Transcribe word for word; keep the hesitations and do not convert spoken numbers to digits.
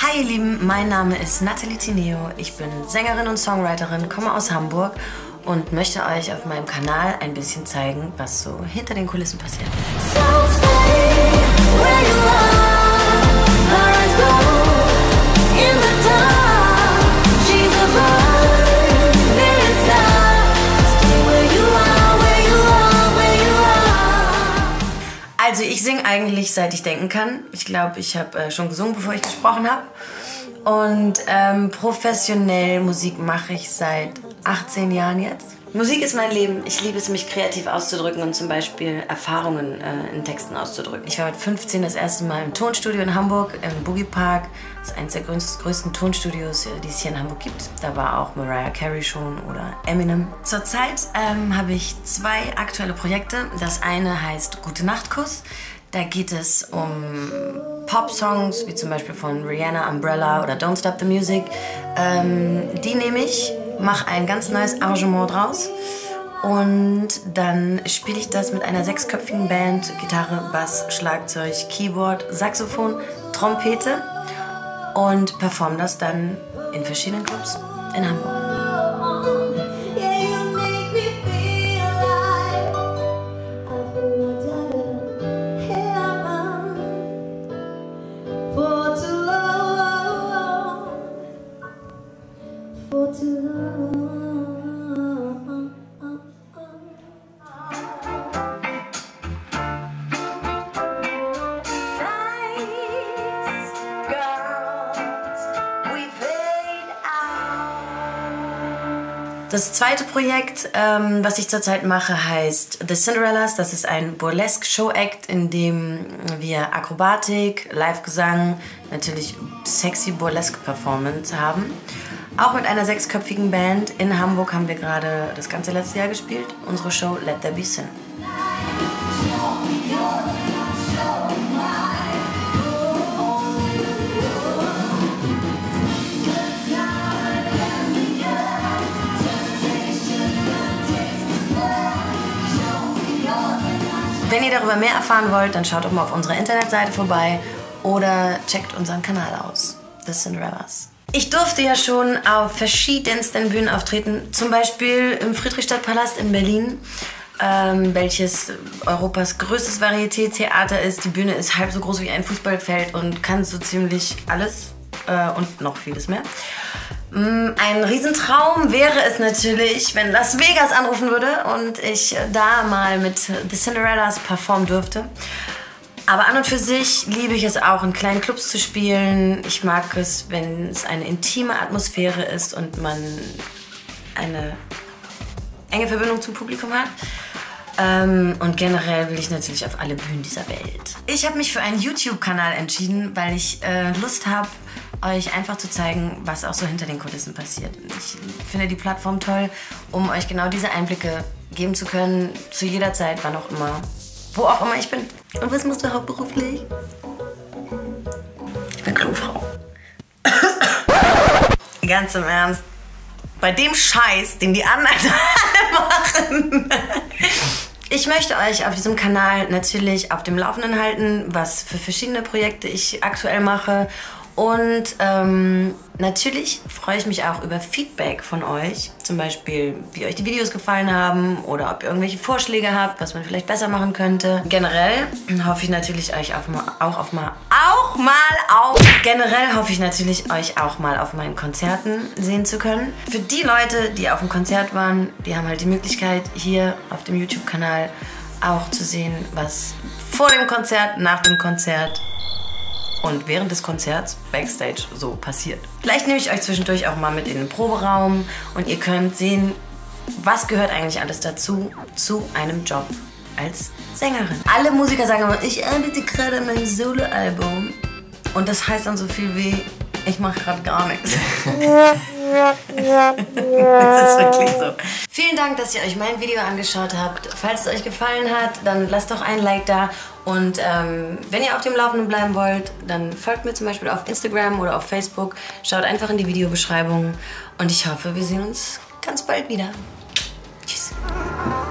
Hi ihr Lieben, mein Name ist Nathalie Tineo. Ich bin Sängerin und Songwriterin, komme aus Hamburg und möchte euch auf meinem Kanal ein bisschen zeigen, was so hinter den Kulissen passiert. Also ich singe eigentlich, seit ich denken kann. Ich glaube, ich habe äh, schon gesungen, bevor ich gesprochen habe. Und ähm, professionell Musik mache ich seit achtzehn Jahren jetzt. Musik ist mein Leben. Ich liebe es, mich kreativ auszudrücken und zum Beispiel Erfahrungen äh, in Texten auszudrücken. Ich war mit fünfzehn das erste Mal im Tonstudio in Hamburg, im Boogie Park. Das ist eines der größten, größten Tonstudios, die es hier in Hamburg gibt. Da war auch Mariah Carey schon oder Eminem. Zurzeit ähm, habe ich zwei aktuelle Projekte. Das eine heißt Gute Nacht Kuss. Da geht es um Pop-Songs, wie zum Beispiel von Rihanna, Umbrella oder Don't Stop the Music. Ähm, die nehme ich, mache ein ganz neues Arrangement draus und dann spiele ich das mit einer sechsköpfigen Band, Gitarre, Bass, Schlagzeug, Keyboard, Saxophon, Trompete und performe das dann in verschiedenen Clubs in Hamburg. Das zweite Projekt, ähm, was ich zurzeit mache, heißt The Cinderellas. Das ist ein Burlesque-Show-Act, in dem wir Akrobatik, Live-Gesang, natürlich sexy Burlesque-Performance haben. Auch mit einer sechsköpfigen Band. In Hamburg haben wir gerade das ganze letzte Jahr gespielt. Unsere Show Let There Be Sin. Wenn ihr darüber mehr erfahren wollt, dann schaut doch mal auf unserer Internetseite vorbei oder checkt unseren Kanal aus, The Cinderellas. Ich durfte ja schon auf verschiedensten Bühnen auftreten, zum Beispiel im Friedrichstadtpalast in Berlin, ähm, welches Europas größtes Varieté-Theater ist. Die Bühne ist halb so groß wie ein Fußballfeld und kann so ziemlich alles äh, und noch vieles mehr. Ein Riesentraum wäre es natürlich, wenn Las Vegas anrufen würde und ich da mal mit The Cinderellas performen dürfte. Aber an und für sich liebe ich es auch, in kleinen Clubs zu spielen. Ich mag es, wenn es eine intime Atmosphäre ist und man eine enge Verbindung zum Publikum hat. Und generell will ich natürlich auf alle Bühnen dieser Welt. Ich habe mich für einen YouTube-Kanal entschieden, weil ich äh, Lust habe, euch einfach zu zeigen, was auch so hinter den Kulissen passiert. Ich finde die Plattform toll, um euch genau diese Einblicke geben zu können, zu jeder Zeit, wann auch immer, wo auch immer ich bin. Und was machst du hauptberuflich? Ich bin Klofrau. Ganz im Ernst. Bei dem Scheiß, den die anderen alle machen. Ich möchte euch auf diesem Kanal natürlich auf dem Laufenden halten, was für verschiedene Projekte ich aktuell mache. Und ähm, natürlich freue ich mich auch über Feedback von euch. Zum Beispiel, wie euch die Videos gefallen haben oder ob ihr irgendwelche Vorschläge habt, was man vielleicht besser machen könnte. Generell hoffe ich natürlich euch auf mal, auch auf mal, auch mal auf, generell hoffe ich natürlich euch auch mal auf meinen Konzerten sehen zu können. Für die Leute, die auf dem Konzert waren, die haben halt die Möglichkeit, hier auf dem YouTube-Kanal auch zu sehen, was vor dem Konzert, nach dem Konzert und während des Konzerts Backstage so passiert. Vielleicht nehme ich euch zwischendurch auch mal mit in den Proberaum und ihr könnt sehen, was gehört eigentlich alles dazu, zu einem Job als Sängerin. Alle Musiker sagen immer, ich arbeite gerade an meinem Soloalbum. Und das heißt dann so viel wie, ich mache gerade gar nichts. Das ist wirklich so. Vielen Dank, dass ihr euch mein Video angeschaut habt. Falls es euch gefallen hat, dann lasst doch ein Like da. Und ähm, wenn ihr auf dem Laufenden bleiben wollt, dann folgt mir zum Beispiel auf Instagram oder auf Facebook. Schaut einfach in die Videobeschreibung. Und ich hoffe, wir sehen uns ganz bald wieder. Tschüss.